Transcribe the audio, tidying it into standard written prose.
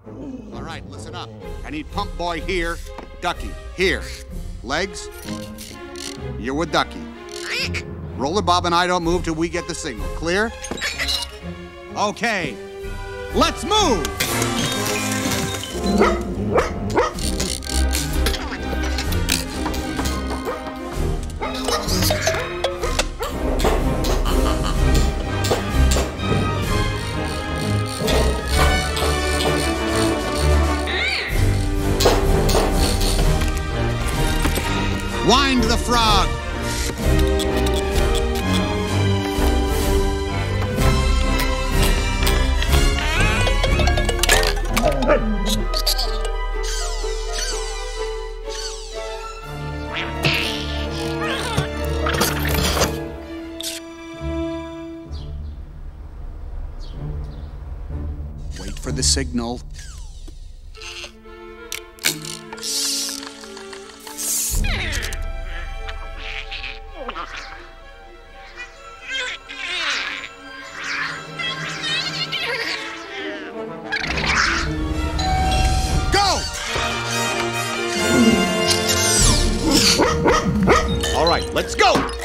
All right, listen up. I need Pump Boy here, Ducky here. Legs, you're with Ducky. Roller Bob and I don't move till we get the signal. Clear? Okay, let's move! Wind the frog! Wait for the signal. All right, let's go!